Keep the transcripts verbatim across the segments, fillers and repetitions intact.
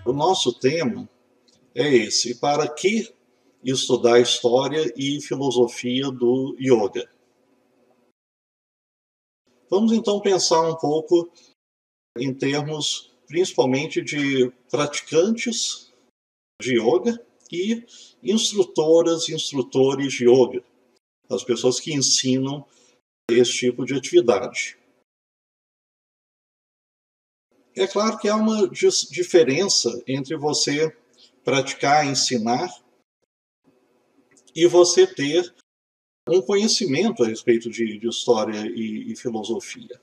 O nosso tema é esse: para que estudar história e filosofia do yoga? Vamos então pensar um pouco em termos principalmente de praticantes de yoga e instrutoras e instrutores de yoga, as pessoas que ensinam esse tipo de atividade. É claro que há uma diferença entre você praticar, ensinar, e você ter um conhecimento a respeito de, de história e, e filosofia.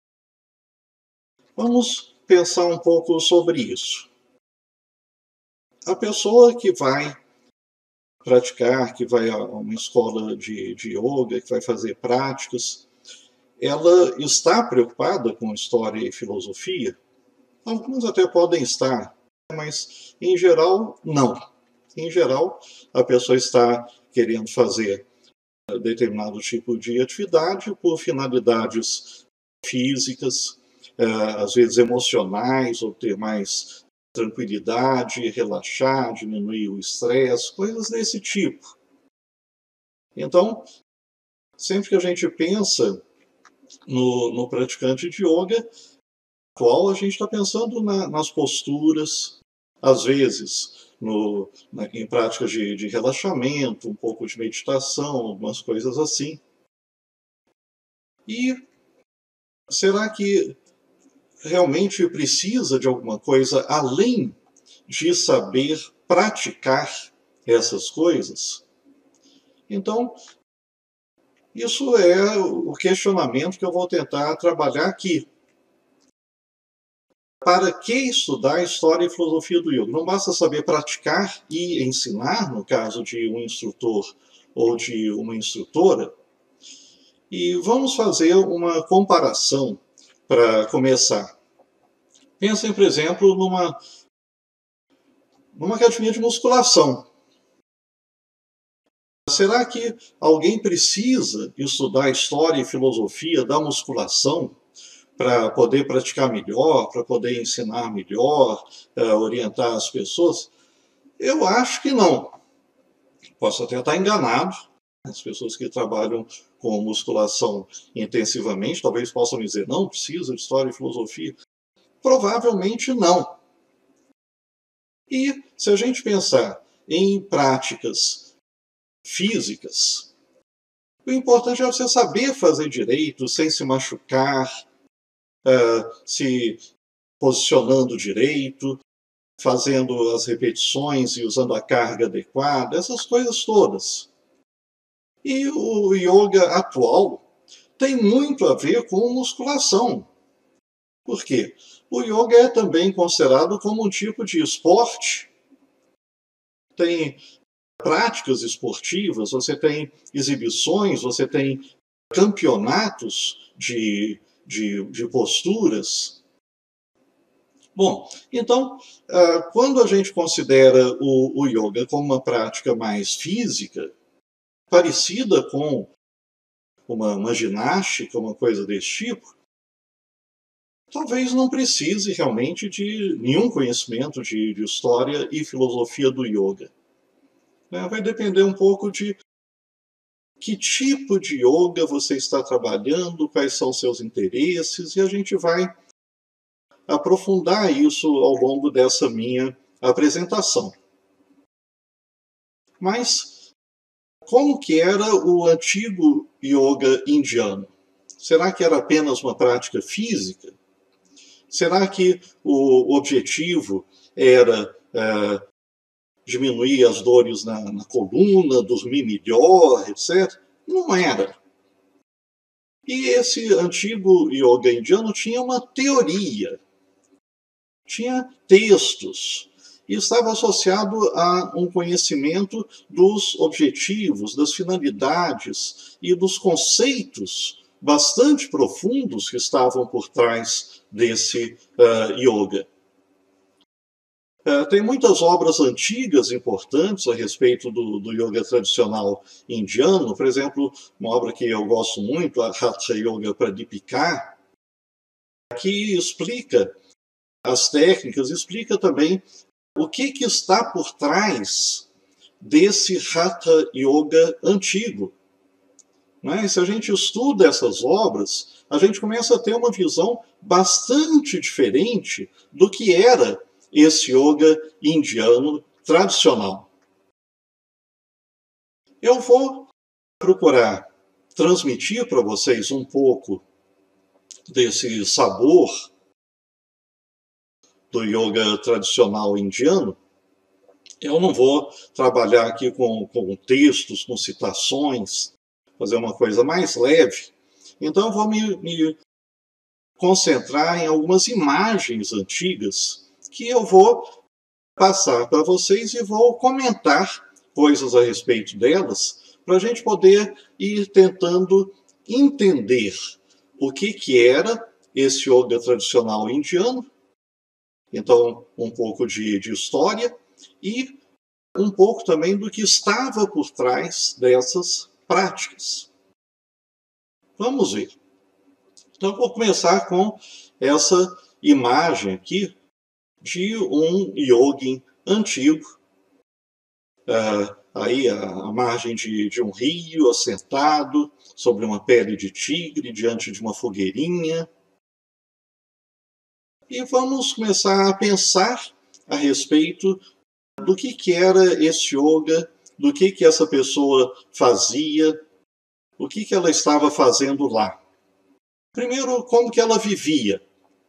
Vamos pensar um pouco sobre isso. A pessoa que vai praticar, que vai a uma escola de, de yoga, que vai fazer práticas, ela está preocupada com história e filosofia? Alguns até podem estar, mas em geral, não. Em geral, a pessoa está querendo fazer determinado tipo de atividade por finalidades físicas, às vezes emocionais, ou ter mais tranquilidade, relaxar, diminuir o estresse, coisas desse tipo. Então, sempre que a gente pensa no, no praticante de yoga atual, a gente está pensando na, nas posturas, às vezes no, na, em práticas de, de relaxamento, um pouco de meditação, algumas coisas assim. E será que realmente precisa de alguma coisa além de saber praticar essas coisas? Então, isso é o questionamento que eu vou tentar trabalhar aqui. Para que estudar história e filosofia do yoga? Não basta saber praticar e ensinar, no caso de um instrutor ou de uma instrutora. E vamos fazer uma comparação para começar. Pensem, por exemplo, numa, numa academia de musculação. Será que alguém precisa estudar história e filosofia da musculação para poder praticar melhor, para poder ensinar melhor, uh, orientar as pessoas? Eu acho que não. Posso até estar enganado. As pessoas que trabalham com musculação intensivamente talvez possam me dizer: não precisa de história e filosofia. Provavelmente não. E se a gente pensar em práticas físicas, o importante é você saber fazer direito, sem se machucar, uh, se posicionando direito, fazendo as repetições e usando a carga adequada, essas coisas todas. E o yoga atual tem muito a ver com musculação. Por quê? O yoga é também considerado como um tipo de esporte. Tem práticas esportivas, você tem exibições, você tem campeonatos de, de, de posturas. Bom, então, quando a gente considera o, o yoga como uma prática mais física, parecida com uma, uma ginástica, uma coisa desse tipo, talvez não precise realmente de nenhum conhecimento de, de história e filosofia do yoga. Vai depender um pouco de que tipo de yoga você está trabalhando, quais são seus interesses, e a gente vai aprofundar isso ao longo dessa minha apresentação. Mas como que era o antigo yoga indiano? Será que era apenas uma prática física? Será que o objetivo era é, diminuir as dores na, na coluna, dormir melhor, etcétera? Não era. E esse antigo yoga indiano tinha uma teoria, tinha textos, e estava associado a um conhecimento dos objetivos, das finalidades e dos conceitos bastante profundos que estavam por trás desse uh, yoga. Uh, tem muitas obras antigas importantes a respeito do, do yoga tradicional indiano. Por exemplo, uma obra que eu gosto muito, a Hatha Yoga Pradipika, que explica as técnicas, explica também o que, que está por trás desse Hatha Yoga antigo. Né? E se a gente estuda essas obras, a gente começa a ter uma visão bastante diferente do que era esse yoga indiano tradicional. Eu vou procurar transmitir para vocês um pouco desse sabor do yoga tradicional indiano. Eu não vou trabalhar aqui com, com textos, com citações, fazer uma coisa mais leve. Então eu vou me, me concentrar em algumas imagens antigas que eu vou passar para vocês e vou comentar coisas a respeito delas, para a gente poder ir tentando entender o que, que era esse yoga tradicional indiano. Então, um pouco de, de história e um pouco também do que estava por trás dessas práticas. Vamos ver. Então, vou começar com essa imagem aqui de um yogin antigo. Uh, aí a, a margem de, de um rio, assentado sobre uma pele de tigre, diante de uma fogueirinha. E vamos começar a pensar a respeito do que, que era esse yoga, do que, que essa pessoa fazia, o que, que ela estava fazendo lá. Primeiro, como que ela vivia?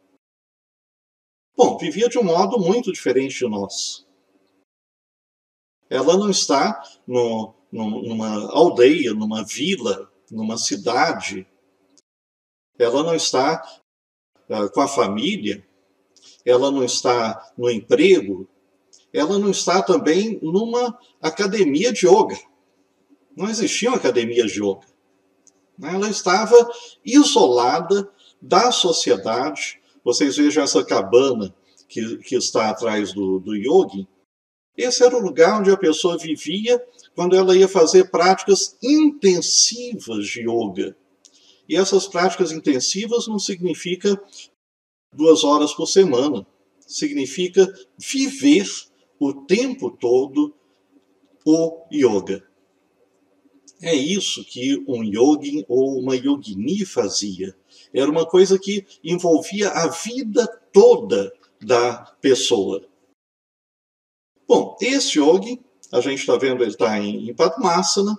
Bom, vivia de um modo muito diferente de nós. Ela não está no, no, numa aldeia, numa vila, numa cidade. Ela não está uh, com a família. Ela não está no emprego. Ela não está também numa academia de yoga. Não existiam academias de yoga. Ela estava isolada da sociedade. Vocês vejam essa cabana que, que está atrás do, do yogi. Esse era o lugar onde a pessoa vivia quando ela ia fazer práticas intensivas de yoga. E essas práticas intensivas não significa duas horas por semana. Significa viver o tempo todo o yoga. É isso que um yogin ou uma yogini fazia. Era uma coisa que envolvia a vida toda da pessoa. Bom, esse yogin, a gente está vendo, ele está em, em Padmasana.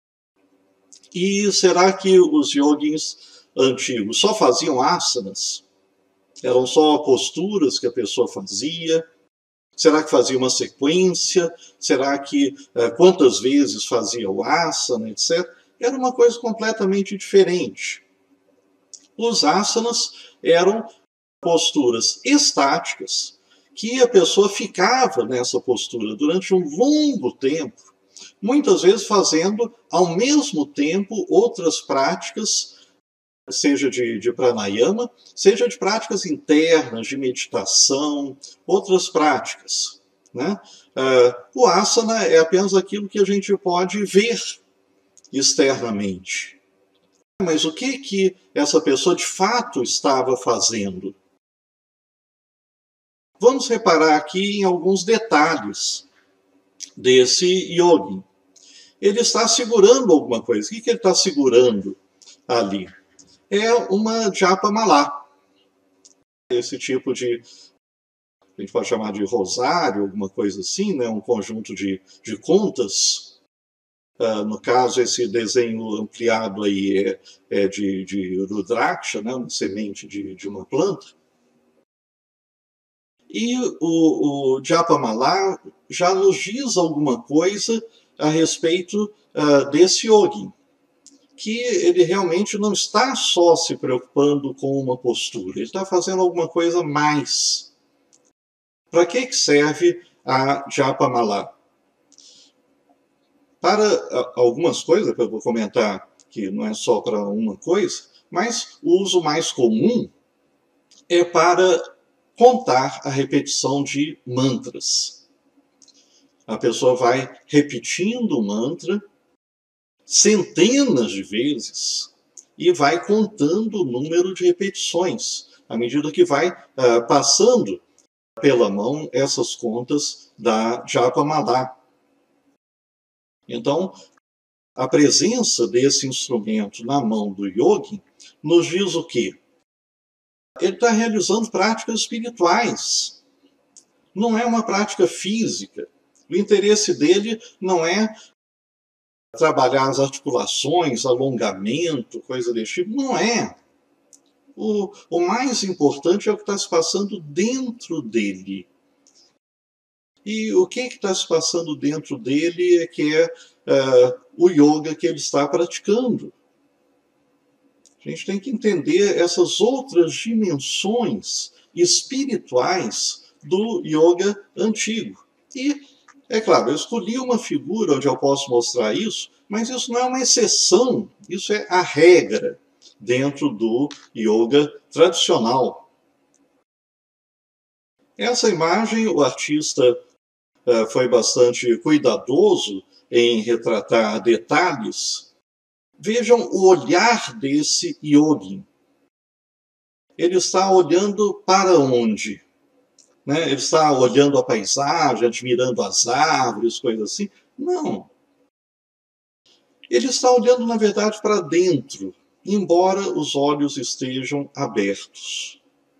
E será que os yogins antigos só faziam asanas? Eram só posturas que a pessoa fazia? Será que fazia uma sequência? Será que eh, quantas vezes fazia o asana, etcétera? Era uma coisa completamente diferente. Os asanas eram posturas estáticas, que a pessoa ficava nessa postura durante um longo tempo, muitas vezes fazendo ao mesmo tempo outras práticas, seja de, de pranayama, seja de práticas internas, de meditação, outras práticas. Né? Uh, o asana é apenas aquilo que a gente pode ver externamente. Mas o que, que essa pessoa de fato estava fazendo? Vamos reparar aqui em alguns detalhes desse yogi. Ele está segurando alguma coisa. O que, que ele está segurando ali? É uma japamala. Esse tipo de, a gente pode chamar de rosário, alguma coisa assim, né? Um conjunto de, de contas. Uh, no caso, esse desenho ampliado aí é, é de, de rudraksha, né? Uma semente de, de uma planta. E o, o japamala já nos diz alguma coisa a respeito uh, desse yogi, que ele realmente não está só se preocupando com uma postura, ele está fazendo alguma coisa mais. Para que serve a japamala? Para algumas coisas, que eu vou comentar que não é só para uma coisa, mas o uso mais comum é para contar a repetição de mantras. A pessoa vai repetindo o mantra centenas de vezes e vai contando o número de repetições, à medida que vai uh, passando pela mão essas contas da Japamala. Então, a presença desse instrumento na mão do yogi nos diz o quê? Ele está realizando práticas espirituais. Não é uma prática física. O interesse dele não é trabalhar as articulações, alongamento, coisa desse tipo. Não é. O, o mais importante é o que está se passando dentro dele. E o que está se passando dentro dele é que é uh, o yoga que ele está praticando. A gente tem que entender essas outras dimensões espirituais do yoga antigo. E, é claro, eu escolhi uma figura onde eu posso mostrar isso, mas isso não é uma exceção, isso é a regra dentro do yoga tradicional. Essa imagem, o artista uh, foi bastante cuidadoso em retratar detalhes. Vejam o olhar desse yogi. Ele está olhando para onde? Né? Ele está olhando a paisagem, admirando as árvores, coisas assim? Não. Ele está olhando, na verdade, para dentro, embora os olhos estejam abertos.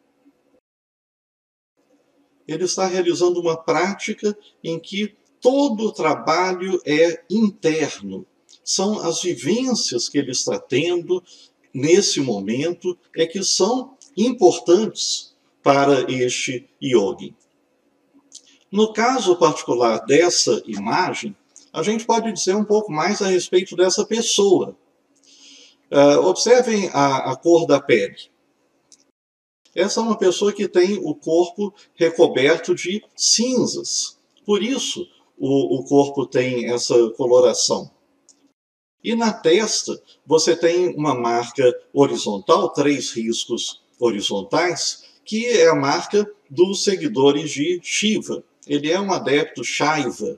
Ele está realizando uma prática em que todo o trabalho é interno. São as vivências que ele está tendo nesse momento é que são importantes para este yogi. No caso particular dessa imagem, a gente pode dizer um pouco mais a respeito dessa pessoa. Uh, observem a, a cor da pele. Essa é uma pessoa que tem o corpo recoberto de cinzas. Por isso, o, o corpo tem essa coloração. E na testa, você tem uma marca horizontal, três riscos horizontais, que é a marca dos seguidores de Shiva. Ele é um adepto Shaiva.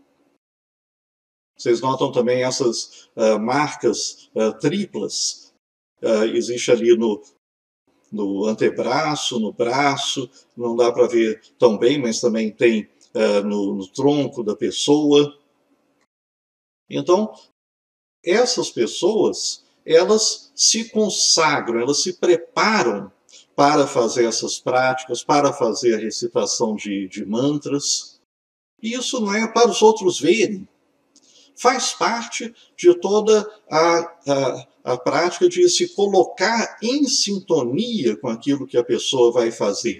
Vocês notam também essas uh, marcas uh, triplas. Uh, existe ali no, no antebraço, no braço, não dá para ver tão bem, mas também tem uh, no, no tronco da pessoa. Então, essas pessoas, elas se consagram, elas se preparam para fazer essas práticas, para fazer a recitação de, de mantras. E isso não é para os outros verem. Faz parte de toda a, a, a prática de se colocar em sintonia com aquilo que a pessoa vai fazer.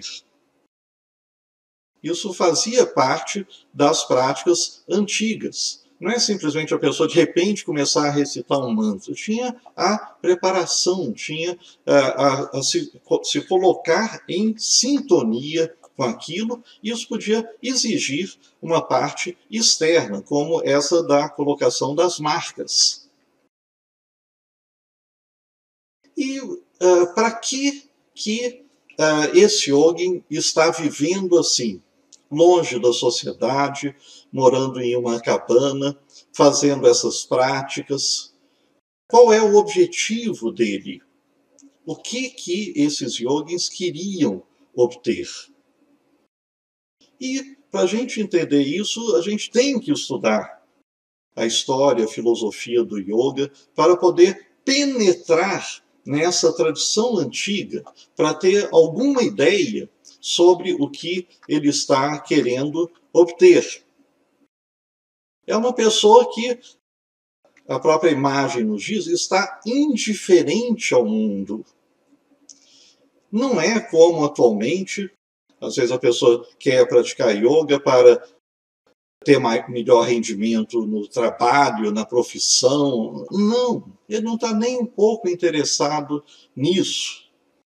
Isso fazia parte das práticas antigas. Não é simplesmente a pessoa de repente começar a recitar um mantra. Tinha a preparação, tinha a, a, a se, se colocar em sintonia com aquilo, e isso podia exigir uma parte externa, como essa da colocação das marcas. E uh, para que, que uh, esse yogi está vivendo assim? Longe da sociedade, morando em uma cabana, fazendo essas práticas. Qual é o objetivo dele? O que que esses yogis queriam obter? E para a gente entender isso, a gente tem que estudar a história, a filosofia do yoga, para poder penetrar nessa tradição antiga, para ter alguma ideia sobre o que ele está querendo obter. É uma pessoa que, a própria imagem nos diz, está indiferente ao mundo. Não é como atualmente, às vezes a pessoa quer praticar yoga para ter mais, melhor rendimento no trabalho, na profissão. Não, ele não está nem um pouco interessado nisso.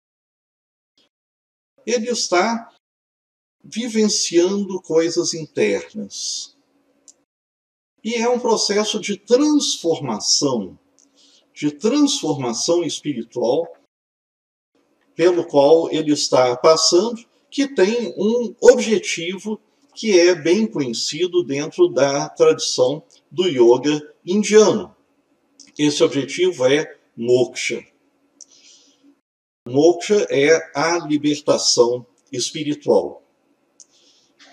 Ele está vivenciando coisas internas. E é um processo de transformação, de transformação espiritual, pelo qual ele está passando, que tem um objetivo que é bem conhecido dentro da tradição do yoga indiano. Esse objetivo é moksha. Moksha é a libertação espiritual.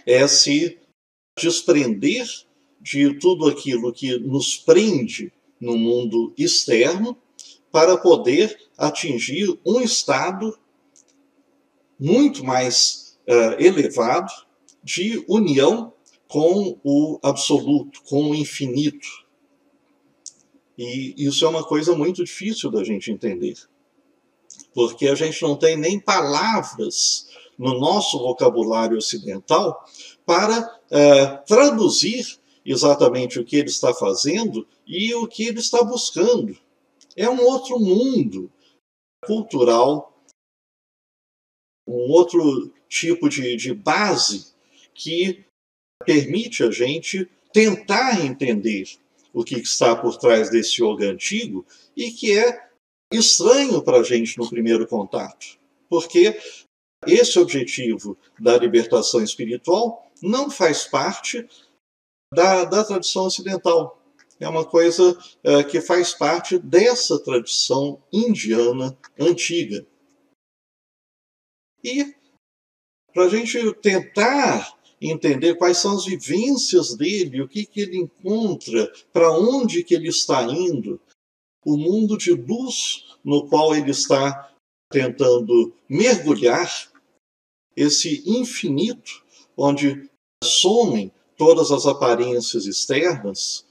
é se desprender de tudo aquilo que nos prende no mundo externo para poder atingir um estado muito mais uh, elevado de união com o absoluto, com o infinito. E isso é uma coisa muito difícil da gente entender, porque a gente não tem nem palavras no nosso vocabulário ocidental para uh, traduzir exatamente o que ele está fazendo e o que ele está buscando. É um outro mundo cultural, um outro tipo de, de base que permite a gente tentar entender o que está por trás desse yoga antigo e que é estranho para a gente no primeiro contato, porque esse objetivo da libertação espiritual não faz parte da, da tradição ocidental. É uma coisa uh, que faz parte dessa tradição indiana antiga. E para a gente tentar entender quais são as vivências dele, o que, que ele encontra, para onde que ele está indo, o mundo de luz no qual ele está tentando mergulhar, esse infinito onde somem todas as aparências externas,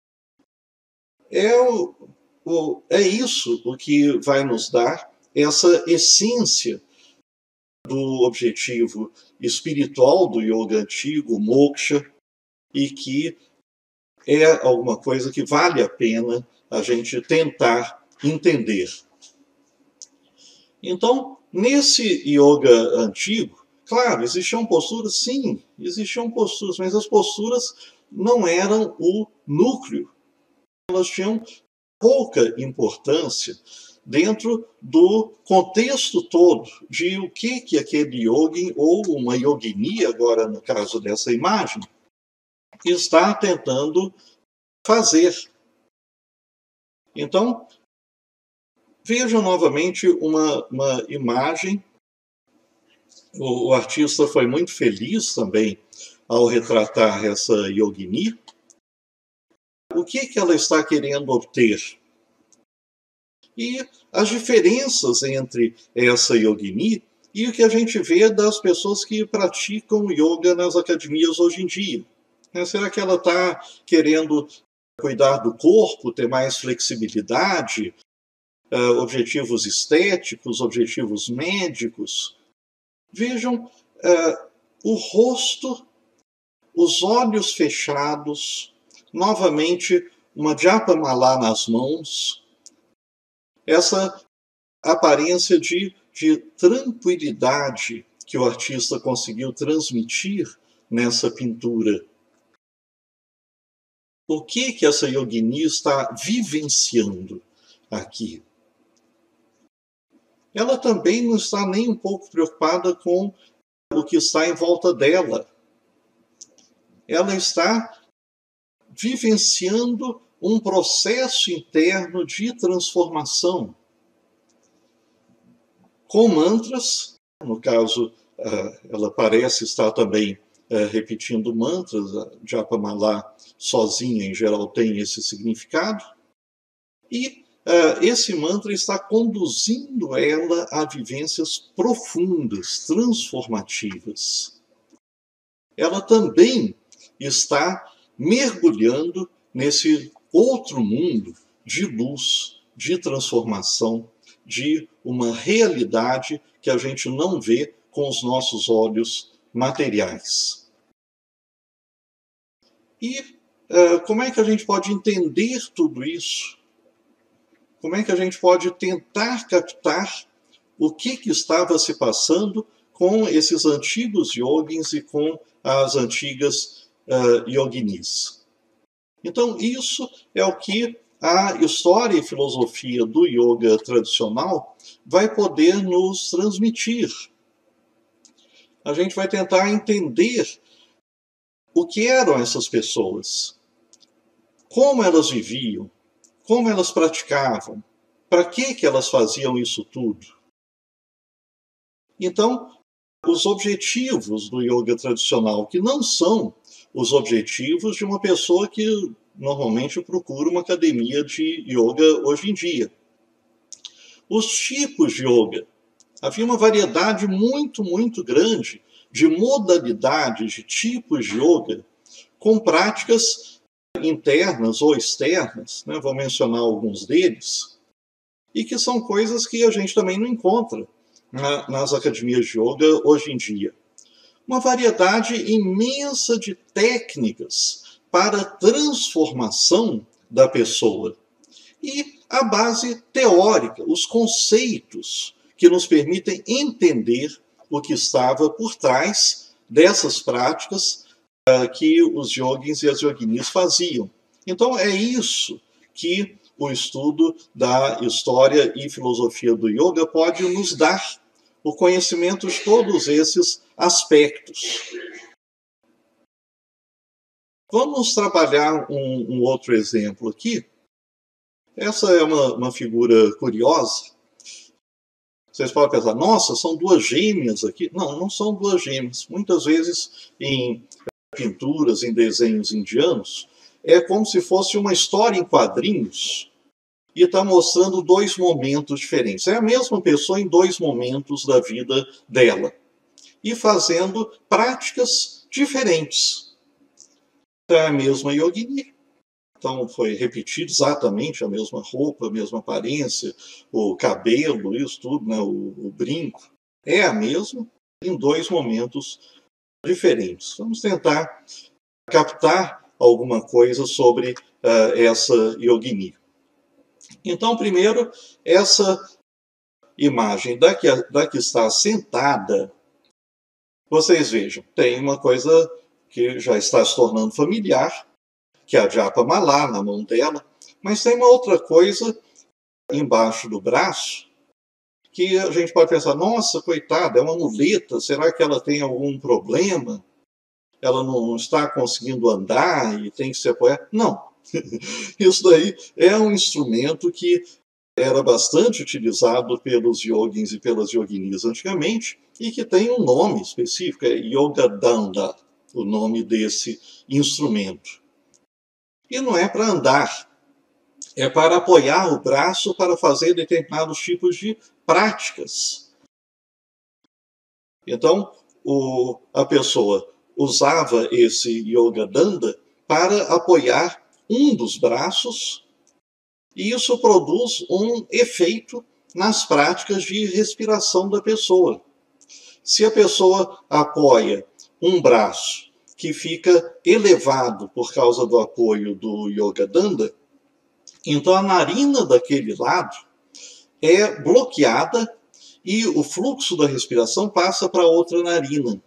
é, o, o, é isso o que vai nos dar essa essência do objetivo espiritual do yoga antigo, moksha, e que é alguma coisa que vale a pena a gente tentar entender. Então, nesse yoga antigo, claro, existiam posturas, sim, existiam posturas, mas as posturas não eram o núcleo. Elas tinham pouca importância dentro do contexto todo de o que, que aquele yogin, ou uma yogini, agora no caso dessa imagem, está tentando fazer. Então, vejam novamente uma, uma imagem. O, o artista foi muito feliz também ao retratar essa yogini. O que, que ela está querendo obter? E as diferenças entre essa yogini e o que a gente vê das pessoas que praticam yoga nas academias hoje em dia. Será que ela está querendo cuidar do corpo, ter mais flexibilidade, objetivos estéticos, objetivos médicos? Vejam uh, o rosto, os olhos fechados, novamente uma japamala nas mãos, essa aparência de, de tranquilidade que o artista conseguiu transmitir nessa pintura. O que que essa yogini está vivenciando aqui? Ela também não está nem um pouco preocupada com o que está em volta dela. Ela está vivenciando um processo interno de transformação. Com mantras, no caso, ela parece estar também repetindo mantras, a Japamala sozinha, em geral, tem esse significado. E Uh, esse mantra está conduzindo ela a vivências profundas, transformativas. Ela também está mergulhando nesse outro mundo de luz, de transformação, de uma realidade que a gente não vê com os nossos olhos materiais. E uh, como é que a gente pode entender tudo isso? Como é que a gente pode tentar captar o que, que estava se passando com esses antigos yogins e com as antigas uh, yoginis? Então, isso é o que a história e filosofia do yoga tradicional vai poder nos transmitir. A gente vai tentar entender o que eram essas pessoas, como elas viviam, como elas praticavam, para que, que elas faziam isso tudo. Então, os objetivos do yoga tradicional, que não são os objetivos de uma pessoa que normalmente procura uma academia de yoga hoje em dia. Os tipos de yoga. Havia uma variedade muito, muito grande de modalidades, de tipos de yoga, com práticas internas ou externas, né? Vou mencionar alguns deles, e que são coisas que a gente também não encontra na, nas academias de yoga hoje em dia. Uma variedade imensa de técnicas para a transformação da pessoa. E a base teórica, os conceitos que nos permitem entender o que estava por trás dessas práticas uh, que os yogis e as yoginis faziam. Então é isso que o estudo da história e filosofia do yoga pode nos dar, o conhecimento de todos esses aspectos. Vamos trabalhar um, um outro exemplo aqui. Essa é uma, uma figura curiosa. Vocês podem pensar, nossa, são duas gêmeas aqui. Não, não são duas gêmeas. Muitas vezes, em pinturas, em desenhos indianos, é como se fosse uma história em quadrinhos e está mostrando dois momentos diferentes. É a mesma pessoa em dois momentos da vida dela e fazendo práticas diferentes. É a mesma yogini. Então foi repetido exatamente a mesma roupa, a mesma aparência, o cabelo, isso tudo, né, o, o brinco. É a mesma em dois momentos diferentes. Vamos tentar captar alguma coisa sobre uh, essa yogini. Então, primeiro, essa imagem da que, da que está sentada, vocês vejam, tem uma coisa que já está se tornando familiar, que é a Japa Mala na mão dela, mas tem uma outra coisa embaixo do braço, que a gente pode pensar, nossa, coitada, é uma muleta, será que ela tem algum problema? Ela não está conseguindo andar e tem que se apoiar? Não. Isso daí é um instrumento que era bastante utilizado pelos yogins e pelas yoginis antigamente e que tem um nome específico, é Yogadanda, o nome desse instrumento. E não é para andar, é para apoiar o braço para fazer determinados tipos de práticas. Então, o, a pessoa usava esse Yogadanda para apoiar um dos braços, e isso produz um efeito nas práticas de respiração da pessoa. Se a pessoa apoia um braço que fica elevado por causa do apoio do Yogadanda, então a narina daquele lado é bloqueada e o fluxo da respiração passa para outra narina.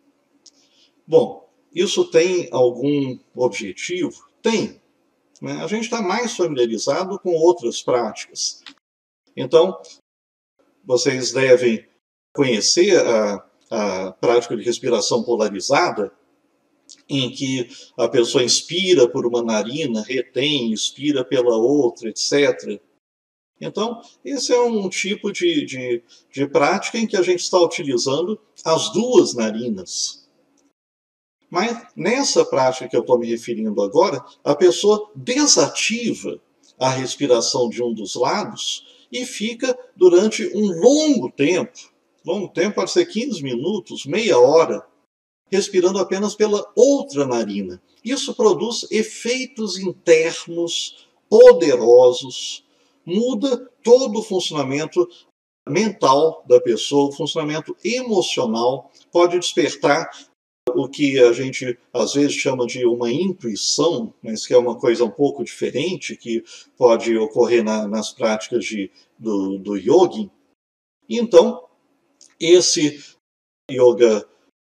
Bom, isso tem algum objetivo? Tem. Né? A gente está mais familiarizado com outras práticas. Então, vocês devem conhecer a, a prática de respiração polarizada, em que a pessoa inspira por uma narina, retém, expira pela outra, etcétera. Então, esse é um tipo de, de, de prática em que a gente está utilizando as duas narinas. Mas nessa prática que eu estou me referindo agora, a pessoa desativa a respiração de um dos lados e fica durante um longo tempo, longo tempo pode ser quinze minutos, meia hora, respirando apenas pela outra narina. Isso produz efeitos internos poderosos, muda todo o funcionamento mental da pessoa, o funcionamento emocional, pode despertar o que a gente às vezes chama de uma intuição, mas que é uma coisa um pouco diferente, que pode ocorrer na, nas práticas de, do, do yoga. Então, esse yoga,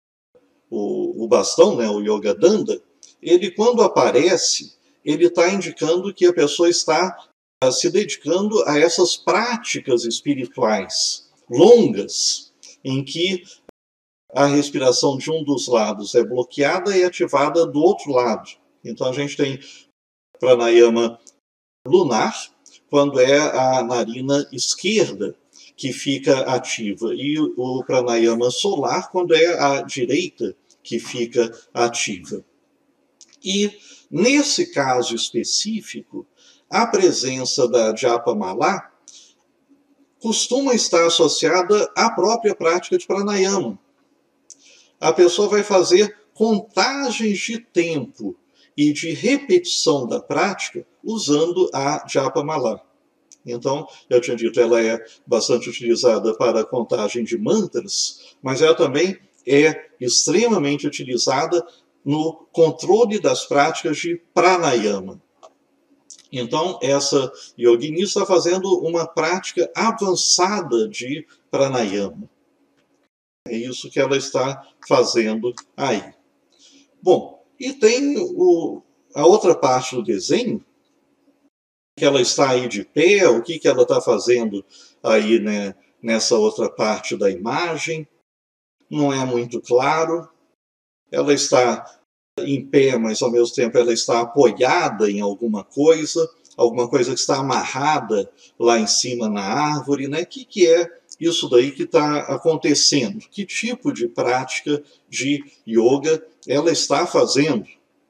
o, o bastão, né, o Yogadanda, ele quando aparece, ele está indicando que a pessoa está se dedicando a essas práticas espirituais longas, em que a respiração de um dos lados é bloqueada e ativada do outro lado. Então a gente tem pranayama lunar, quando é a narina esquerda que fica ativa, e o pranayama solar quando é a direita que fica ativa. E, nesse caso específico, a presença da Japamala costuma estar associada à própria prática de pranayama. A pessoa vai fazer contagens de tempo e de repetição da prática usando a Japamala. Então, eu tinha dito, ela é bastante utilizada para a contagem de mantras, mas ela também é extremamente utilizada no controle das práticas de pranayama. Então, essa yogini está fazendo uma prática avançada de pranayama. É isso que ela está fazendo aí. Bom, e tem o, a outra parte do desenho, que ela está aí de pé, o que, que ela está fazendo aí, né, nessa outra parte da imagem. Não é muito claro. Ela está em pé, mas ao mesmo tempo ela está apoiada em alguma coisa, alguma coisa que está amarrada lá em cima na árvore, né? O que, que é isso daí que está acontecendo? Que tipo de prática de yoga ela está fazendo?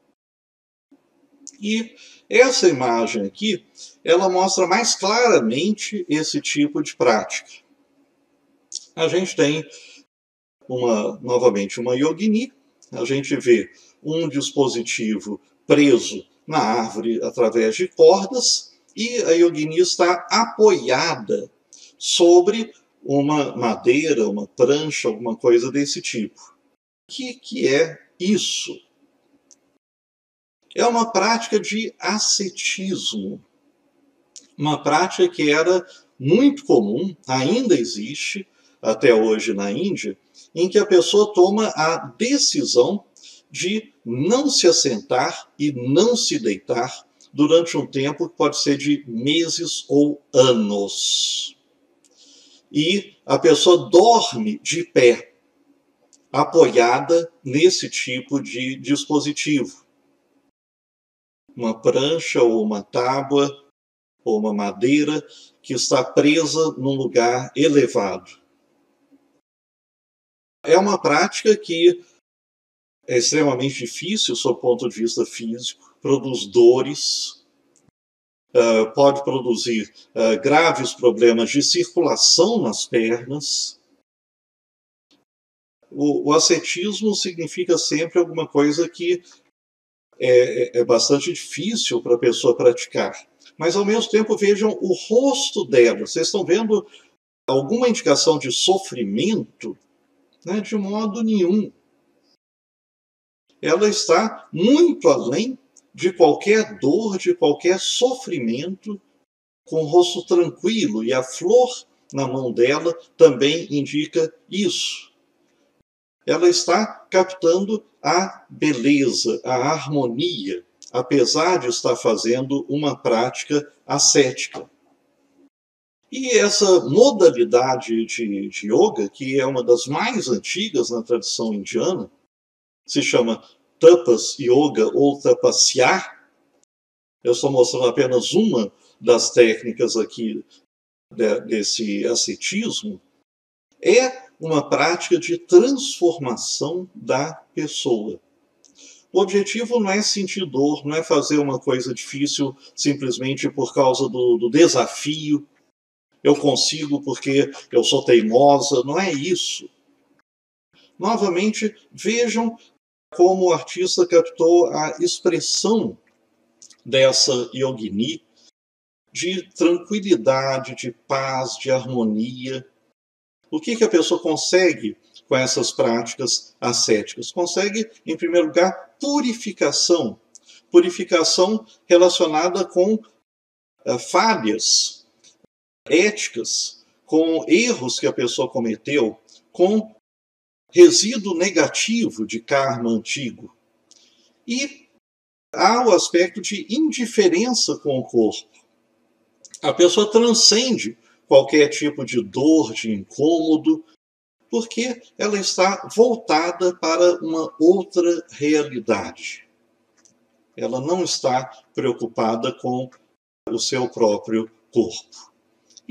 E essa imagem aqui, ela mostra mais claramente esse tipo de prática. A gente tem, uma, novamente, uma yogini. A gente vê um dispositivo preso na árvore através de cordas e a yogini está apoiada sobre uma madeira, uma prancha, alguma coisa desse tipo. O que, que é isso? É uma prática de ascetismo. Uma prática que era muito comum, ainda existe até hoje na Índia, em que a pessoa toma a decisão de não se assentar e não se deitar durante um tempo que pode ser de meses ou anos. E a pessoa dorme de pé, apoiada nesse tipo de dispositivo. Uma prancha ou uma tábua ou uma madeira que está presa num lugar elevado. É uma prática que é extremamente difícil sob o ponto de vista físico, produz dores, uh, pode produzir uh, graves problemas de circulação nas pernas. O, o ascetismo significa sempre alguma coisa que é, é bastante difícil para a pessoa praticar. Mas, ao mesmo tempo, vejam o rosto dela. Vocês estão vendo alguma indicação de sofrimento? Né? De modo nenhum. Ela está muito além de qualquer dor, de qualquer sofrimento, com o rosto tranquilo. E a flor na mão dela também indica isso. Ela está captando a beleza, a harmonia, apesar de estar fazendo uma prática ascética. E essa modalidade de, de yoga, que é uma das mais antigas na tradição indiana, se chama Tapas Yoga ou Tapasya. Eu estou mostrando apenas uma das técnicas aqui de, desse ascetismo. É uma prática de transformação da pessoa. O objetivo não é sentir dor, não é fazer uma coisa difícil simplesmente por causa do, do desafio. Eu consigo porque eu sou teimosa, não é isso. Novamente, vejam como o artista captou a expressão dessa yogini de tranquilidade, de paz, de harmonia. O que, que a pessoa consegue com essas práticas ascéticas? Consegue, em primeiro lugar, purificação. Purificação relacionada com uh, falhas éticas, com erros que a pessoa cometeu, com resíduo negativo de karma antigo. E há o aspecto de indiferença com o corpo. A pessoa transcende qualquer tipo de dor, de incômodo, porque ela está voltada para uma outra realidade. Ela não está preocupada com o seu próprio corpo. E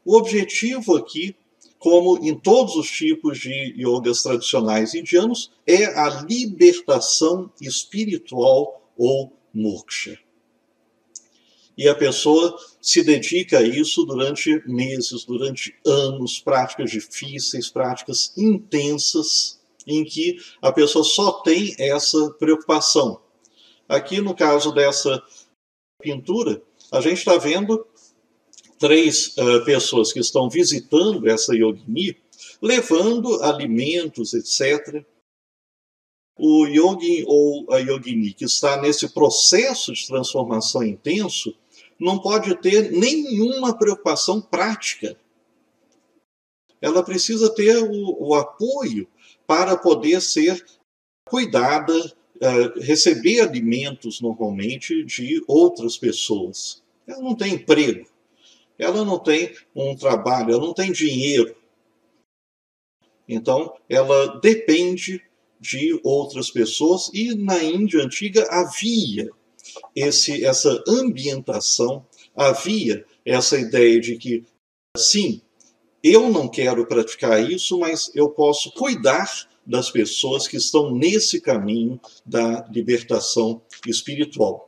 o objetivo aqui, como em todos os tipos de yogas tradicionais indianos, é a libertação espiritual ou moksha. E a pessoa se dedica a isso durante meses, durante anos, práticas difíceis, práticas intensas, em que a pessoa só tem essa preocupação. Aqui, no caso dessa pintura, a gente está vendo três uh, pessoas que estão visitando essa yogini, levando alimentos, etcétera. O yogi ou a yogini que está nesse processo de transformação intenso não pode ter nenhuma preocupação prática. Ela precisa ter o, o apoio para poder ser cuidada, uh, receber alimentos normalmente de outras pessoas. Ela não tem emprego, ela não tem um trabalho, ela não tem dinheiro. Então, ela depende de outras pessoas, e na Índia antiga havia esse, essa ambientação, havia essa ideia de que, sim, eu não quero praticar isso, mas eu posso cuidar das pessoas que estão nesse caminho da libertação espiritual.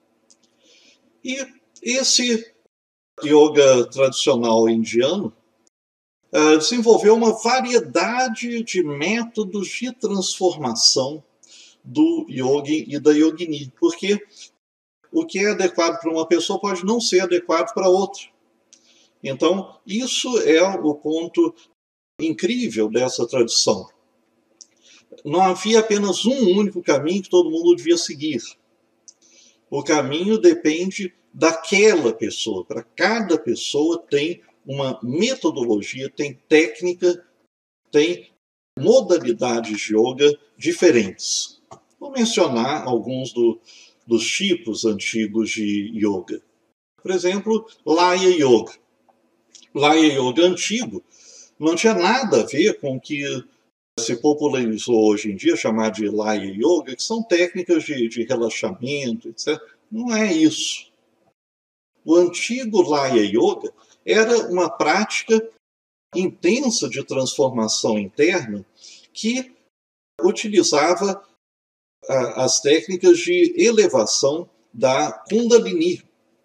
E esse yoga tradicional indiano Uh, desenvolveu uma variedade de métodos de transformação do yogi e da yogini, porque o que é adequado para uma pessoa pode não ser adequado para outra. Então, isso é o ponto incrível dessa tradição. Não havia apenas um único caminho que todo mundo devia seguir. O caminho depende daquela pessoa. Para cada pessoa tem uma metodologia, tem técnica, tem modalidades de yoga diferentes. Vou mencionar alguns do, dos tipos antigos de yoga. Por exemplo, Laya Yoga. Laya Yoga antigo não tinha nada a ver com o que se popularizou hoje em dia, chamado de Laya Yoga, que são técnicas de, de relaxamento, etcétera. Não é isso. O antigo Laya Yoga era uma prática intensa de transformação interna que utilizava a, as técnicas de elevação da Kundalini.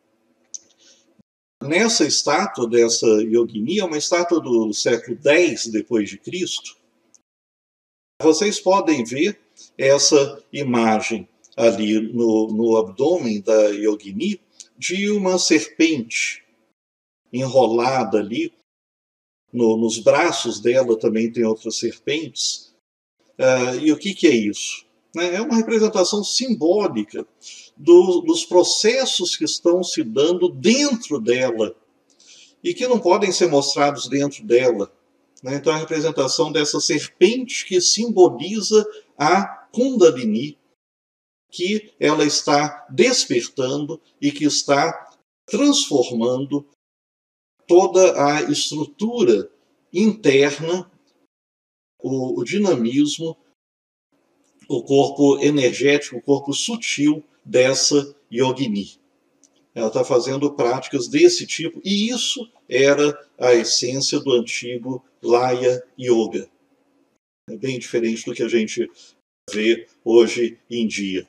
Nessa estátua dessa yogini, é uma estátua do século dez depois de Cristo, vocês podem ver essa imagem ali no, no abdômen da yogini de uma serpente enrolada ali. No, nos braços dela também tem outras serpentes. Uh, e o que, que é isso? É uma representação simbólica do, dos processos que estão se dando dentro dela e que não podem ser mostrados dentro dela. Então, a representação dessa serpente que simboliza a Kundalini, que ela está despertando e que está transformando toda a estrutura interna, o, o dinamismo, o corpo energético, o corpo sutil dessa yogini. Ela está fazendo práticas desse tipo, e isso era a essência do antigo Laya Yoga. É bem diferente do que a gente vê hoje em dia.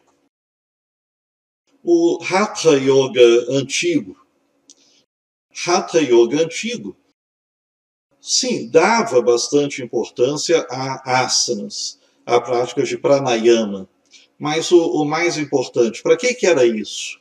O Hatha Yoga antigo. Hatha Yoga antigo, sim, dava bastante importância a asanas, a práticas de pranayama. Mas o, o mais importante, para que, que era isso?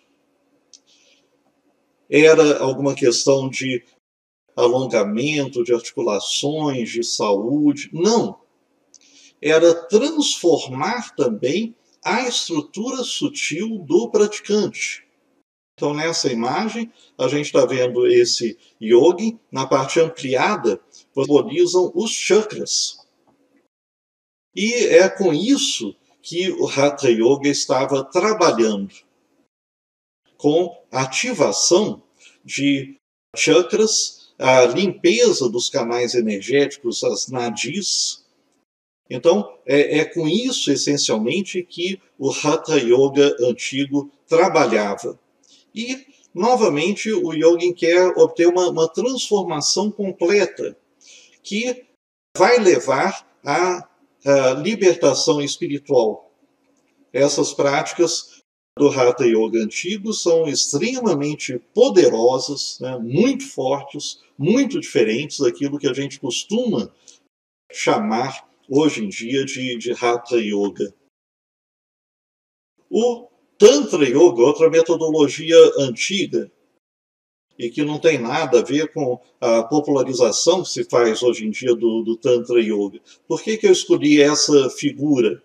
Era alguma questão de alongamento, de articulações, de saúde? Não. Era transformar também a estrutura sutil do praticante. Então, nessa imagem, a gente está vendo esse yogi, na parte ampliada, simbolizam os chakras. E é com isso que o Hatha Yoga estava trabalhando, com a ativação de chakras, a limpeza dos canais energéticos, as nadis. Então, é, é com isso, essencialmente, que o Hatha Yoga antigo trabalhava. E Novamente, o yogin quer obter uma, uma transformação completa, que vai levar à, à libertação espiritual. Essas práticas do Hatha Yoga antigo são extremamente poderosas, né, muito fortes, muito diferentes daquilo que a gente costuma chamar hoje em dia de, de Hatha Yoga. O Tantra Yoga, outra metodologia antiga, e que não tem nada a ver com a popularização que se faz hoje em dia do, do Tantra Yoga. Por que que eu escolhi essa figura?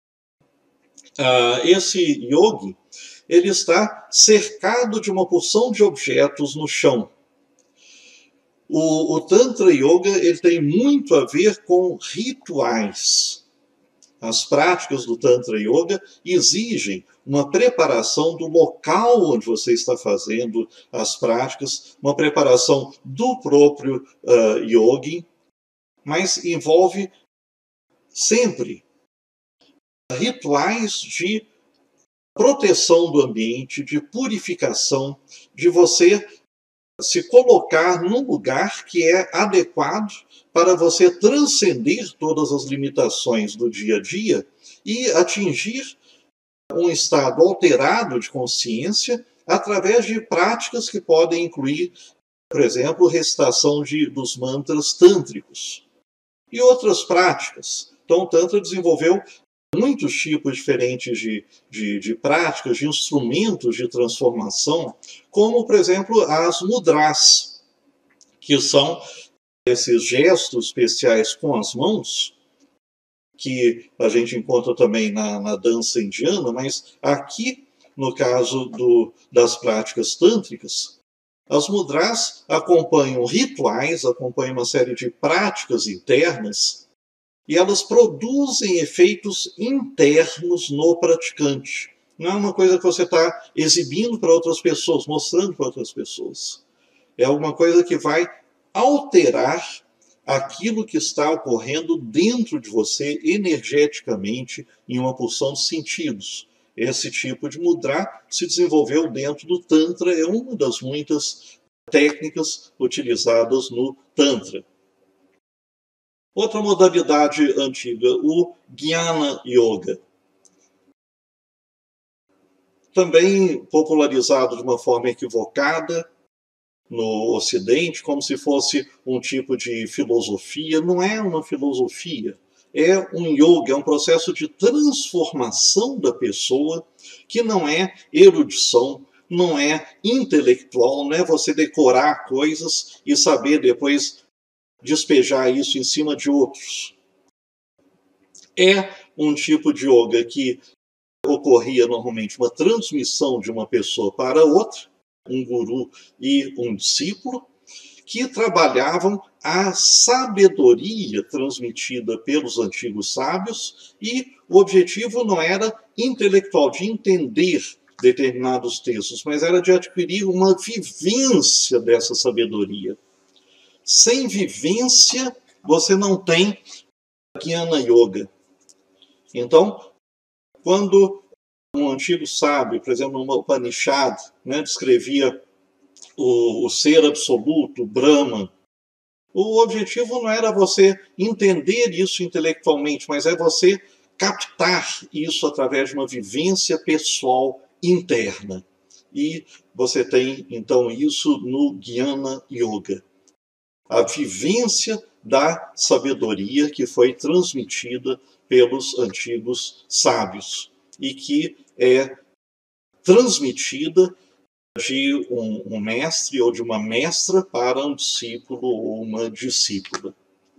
Ah, esse yogi, ele está cercado de uma porção de objetos no chão. O, o Tantra Yoga ele tem muito a ver com rituais. As práticas do Tantra Yoga exigem uma preparação do local onde você está fazendo as práticas, uma preparação do próprio uh, yogi, mas envolve sempre rituais de proteção do ambiente, de purificação, de você se colocar num lugar que é adequado para você transcender todas as limitações do dia a dia e atingir um estado alterado de consciência através de práticas que podem incluir, por exemplo, recitação de, dos mantras tântricos e outras práticas. Então, o Tantra desenvolveu muitos tipos diferentes de, de, de práticas, de instrumentos de transformação, como, por exemplo, as mudras, que são esses gestos especiais com as mãos, que a gente encontra também na, na dança indiana, mas aqui, no caso do, das práticas tântricas, as mudras acompanham rituais, acompanham uma série de práticas internas, e elas produzem efeitos internos no praticante. Não é uma coisa que você está exibindo para outras pessoas, mostrando para outras pessoas. É alguma coisa que vai alterar aquilo que está ocorrendo dentro de você, energeticamente, em uma porção de sentidos. Esse tipo de mudra se desenvolveu dentro do Tantra, é uma das muitas técnicas utilizadas no Tantra. Outra modalidade antiga, o Jnana Yoga. Também popularizado de uma forma equivocada no Ocidente, como se fosse um tipo de filosofia. Não é uma filosofia, é um yoga, é um processo de transformação da pessoa, que não é erudição, não é intelectual, não é você decorar coisas e saber depois despejar isso em cima de outros. É um tipo de yoga que ocorria normalmente uma transmissão de uma pessoa para outra, um guru e um discípulo, que trabalhavam a sabedoria transmitida pelos antigos sábios, e o objetivo não era intelectual, de entender determinados textos, mas era de adquirir uma vivência dessa sabedoria. Sem vivência, você não tem Jnana Yoga. Então, quando um antigo sábio, por exemplo, no Upanishad, né, descrevia o, o ser absoluto, o Brahman, o objetivo não era você entender isso intelectualmente, mas é você captar isso através de uma vivência pessoal interna. E você tem, então, isso no Jnana Yoga. A vivência da sabedoria que foi transmitida pelos antigos sábios e que é transmitida de um, um mestre ou de uma mestra para um discípulo ou uma discípula.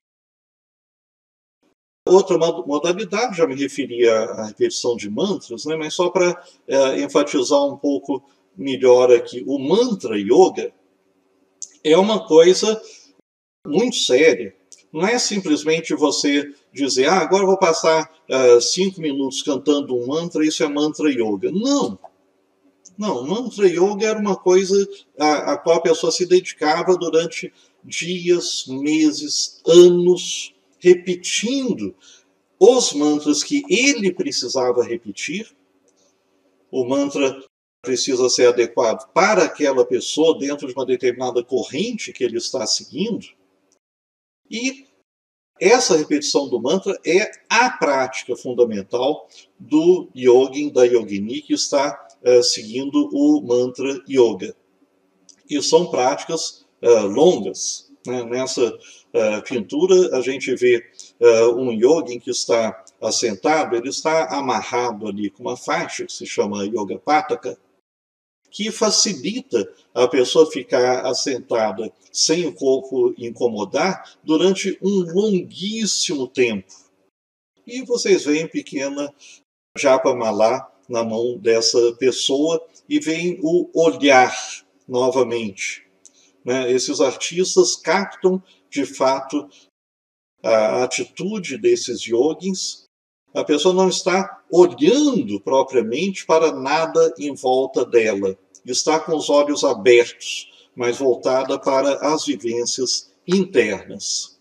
Outra modalidade, já me referi à repetição de mantras, né, mas só para é, enfatizar um pouco melhor aqui, o Mantra Yoga é uma coisa muito séria. Não é simplesmente você dizer, ah, agora eu vou passar uh, cinco minutos cantando um mantra, isso é Mantra Yoga. Não. Não, Mantra Yoga era uma coisa a, a qual a pessoa se dedicava durante dias, meses, anos, repetindo os mantras que ele precisava repetir. O mantra precisa ser adequado para aquela pessoa dentro de uma determinada corrente que ele está seguindo. E essa repetição do mantra é a prática fundamental do yogin, da yogini, que está uh, seguindo o mantra yoga. E são práticas uh, longas. Né? Nessa uh, pintura, a gente vê uh, um yogin que está assentado, ele está amarrado ali com uma faixa que se chama Yoga Pataka, que facilita a pessoa ficar assentada sem o corpo incomodar durante um longuíssimo tempo. E vocês veem pequena Japamala na mão dessa pessoa e veem o olhar novamente. Né? Esses artistas captam, de fato, a atitude desses yogins. A pessoa não está olhando propriamente para nada em volta dela. Está com os olhos abertos, mas voltada para as vivências internas.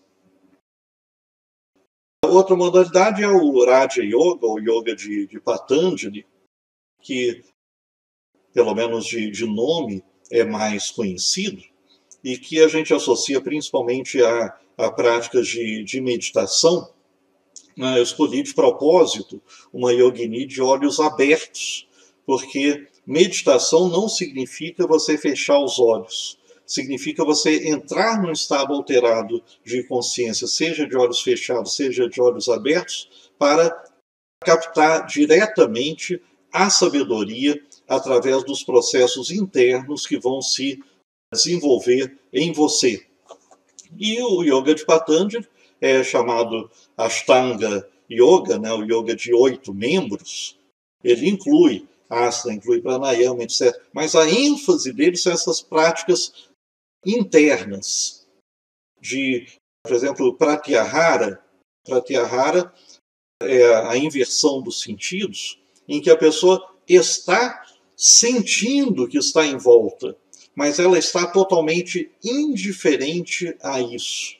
A outra modalidade é o Raja Yoga, ou Yoga de, de Patanjali, que, pelo menos de, de nome, é mais conhecido, e que a gente associa principalmente a, a práticas de, de meditação. Eu escolhi de propósito uma yogini de olhos abertos, porque meditação não significa você fechar os olhos. Significa você entrar num estado alterado de consciência, seja de olhos fechados, seja de olhos abertos, para captar diretamente a sabedoria através dos processos internos que vão se desenvolver em você. E o Yoga de Patanjali é chamado Ashtanga Yoga, né, o yoga de oito membros. Ele inclui asana, inclui pranayama, etcétera. Mas a ênfase dele são essas práticas internas, de, por exemplo, pratyahara. Pratyahara é a inversão dos sentidos, em que a pessoa está sentindo que está em volta, mas ela está totalmente indiferente a isso.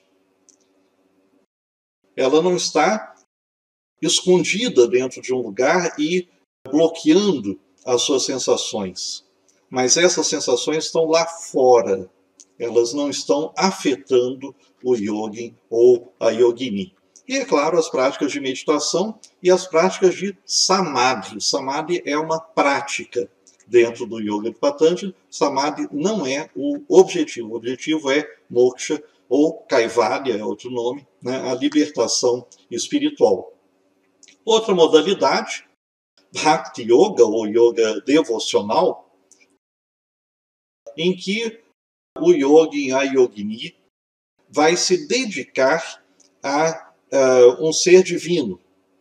Ela não está escondida dentro de um lugar e bloqueando as suas sensações. Mas essas sensações estão lá fora. Elas não estão afetando o yogin ou a yogini. E, é claro, as práticas de meditação e as práticas de samadhi. Samadhi é uma prática dentro do Yoga de Patanjali. Samadhi não é o objetivo. O objetivo é moksha, ou kaivalya, é outro nome, né, a libertação espiritual. Outra modalidade, Bhakti Yoga, ou Yoga devocional, em que o yogin, a yogini, vai se dedicar a uh, um ser divino.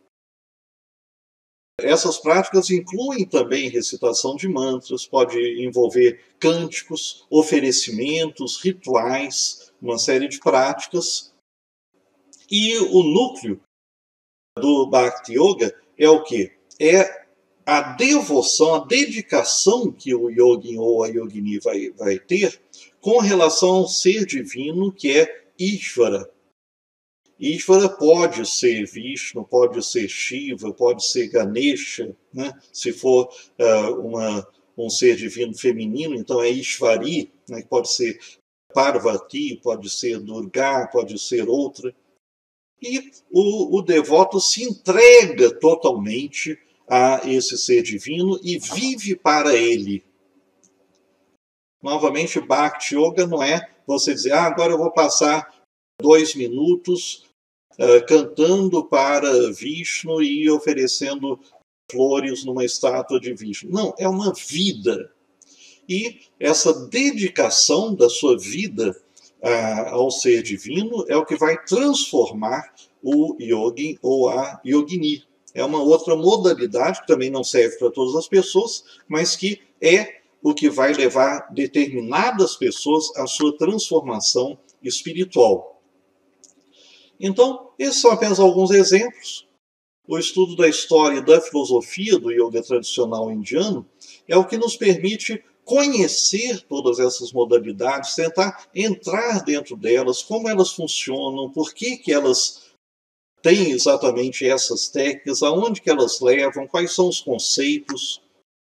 Essas práticas incluem também recitação de mantras, pode envolver cânticos, oferecimentos, rituais, uma série de práticas. E o núcleo do Bhakti Yoga é o quê? É a devoção, a dedicação que o yogin ou a yogini vai, vai ter com relação ao ser divino que é Ishvara. Ishvara pode ser Vishnu, pode ser Shiva, pode ser Ganesha, né? Se for uh, uma, um ser divino feminino, então é Ishvari, né? Pode ser Parvati, pode ser Durga, pode ser outra. E o, o devoto se entrega totalmente a esse ser divino e vive para ele. Novamente, Bhakti Yoga não é você dizer, ah, agora eu vou passar dois minutos uh, cantando para Vishnu e oferecendo flores numa estátua de Vishnu. Não, é uma vida. E essa dedicação da sua vida uh, ao ser divino é o que vai transformar o yogin ou a yogini. É uma outra modalidade que também não serve para todas as pessoas, mas que é o que vai levar determinadas pessoas à sua transformação espiritual. Então, esses são apenas alguns exemplos. O estudo da história e da filosofia do yoga tradicional indiano é o que nos permite conhecer todas essas modalidades, tentar entrar dentro delas, como elas funcionam, por que que elas têm exatamente essas técnicas, aonde que elas levam, quais são os conceitos.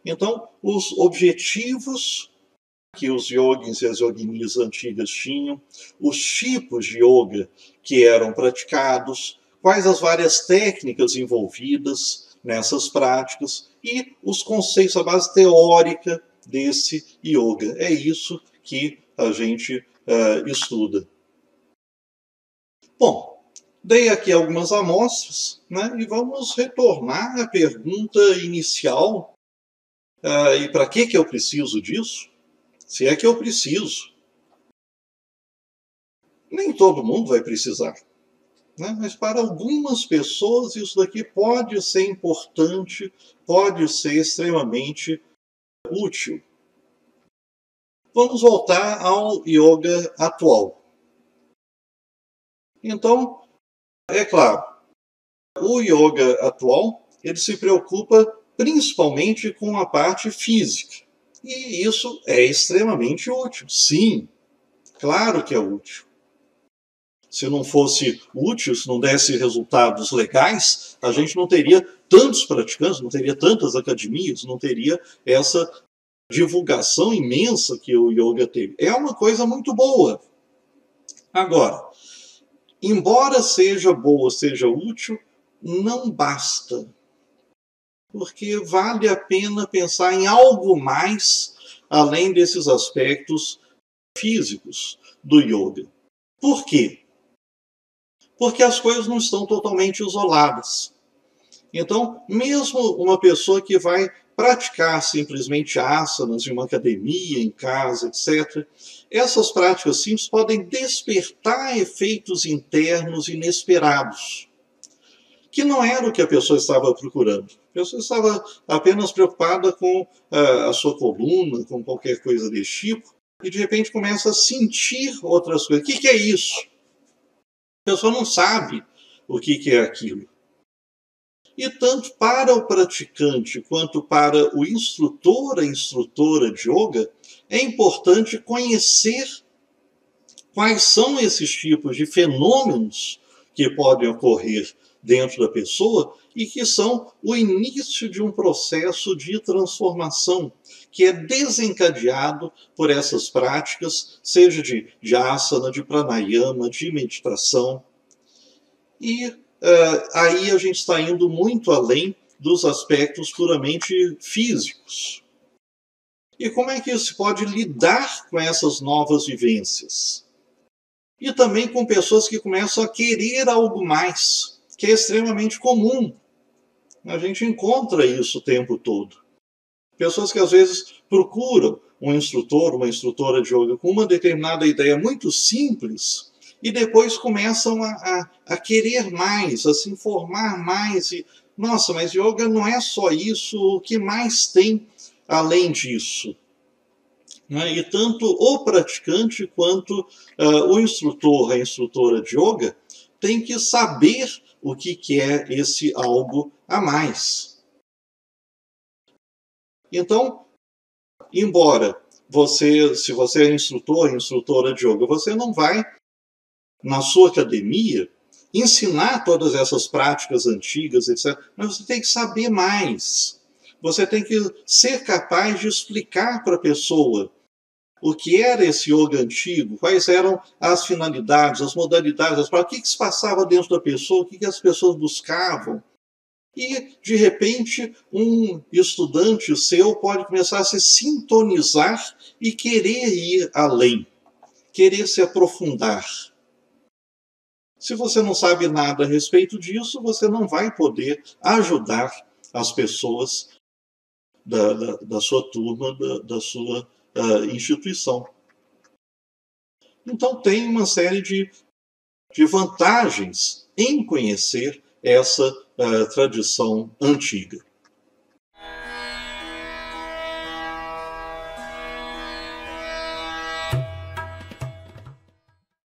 Então, os objetivos que os yogis e as yoginis antigas tinham, os tipos de yoga que eram praticados, quais as várias técnicas envolvidas nessas práticas e os conceitos, a base teórica desse yoga. É isso que a gente uh, estuda. Bom, dei aqui algumas amostras, né, e vamos retornar à pergunta inicial. Uh, e para que, que eu preciso disso? Se é que eu preciso. Nem todo mundo vai precisar, né? Mas para algumas pessoas isso daqui pode ser importante, pode ser extremamente útil. Vamos voltar ao yoga atual. Então, é claro, o yoga atual ele se preocupa principalmente com a parte física. E isso é extremamente útil. Sim, claro que é útil. Se não fosse útil, se não desse resultados legais, a gente não teria tantos praticantes, não teria tantas academias, não teria essa divulgação imensa que o yoga teve. É uma coisa muito boa. Agora, embora seja boa, seja útil, não basta. Porque vale a pena pensar em algo mais além desses aspectos físicos do yoga. Por quê? Porque as coisas não estão totalmente isoladas. Então, mesmo uma pessoa que vai praticar simplesmente asanas em uma academia, em casa, etcétera, essas práticas simples podem despertar efeitos internos inesperados, que não era o que a pessoa estava procurando. A pessoa estava apenas preocupada com uh, a sua coluna, com qualquer coisa desse tipo, e de repente começa a sentir outras coisas. O que, que é isso? A pessoa não sabe o que, que é aquilo. E tanto para o praticante quanto para o instrutor, a instrutora de yoga, é importante conhecer quais são esses tipos de fenômenos que podem ocorrer dentro da pessoa e que são o início de um processo de transformação que é desencadeado por essas práticas, seja de, de asana, de pranayama, de meditação. E uh, aí a gente está indo muito além dos aspectos puramente físicos. E como é que se pode lidar com essas novas vivências? E também com pessoas que começam a querer algo mais, que é extremamente comum. A gente encontra isso o tempo todo. Pessoas que às vezes procuram um instrutor, uma instrutora de yoga com uma determinada ideia muito simples e depois começam a, a, a querer mais, a se informar mais. E, nossa, mas yoga não é só isso, o que mais tem além disso? E tanto o praticante quanto uh, o instrutor, a instrutora de yoga, tem que saber o que, que é esse algo a mais. Então, embora você, se você é instrutor, instrutora de yoga, você não vai, na sua academia, ensinar todas essas práticas antigas, etcétera, mas você tem que saber mais. Você tem que ser capaz de explicar para a pessoa o que era esse yoga antigo, quais eram as finalidades, as modalidades, as práticas, o que, que se passava dentro da pessoa, o que, que as pessoas buscavam. E, de repente, um estudante seu pode começar a se sintonizar e querer ir além, querer se aprofundar. Se você não sabe nada a respeito disso, você não vai poder ajudar as pessoas da, da, da sua turma, da, da sua uh, instituição. Então, tem uma série de, de vantagens em conhecer essa uh, tradição antiga.